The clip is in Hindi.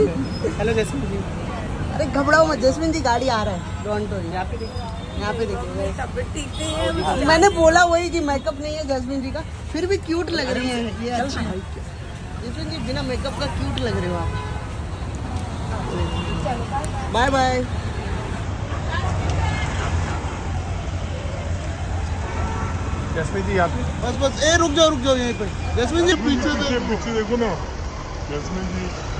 हेलो जैस्मिन जी। अरे घबराओ मत जैस्मिन जी, गाड़ी आ रहा है। डोंट वरी, यहाँ पे देखिए ठीक है। मैंने बोला वही कि मेकअप नहीं है जैस्मिन जी का, फिर भी क्यूट लग रही है ये। अच्छा जैस्मिन जी बिना मेकअप का क्यूट लग रहे हो आप। Bye bye. जैस्मिन जी आप बस बस, ए रुक जाओ यहीं पे। जैस्मिन जी पीछे देखो ना, जैस्मिन जी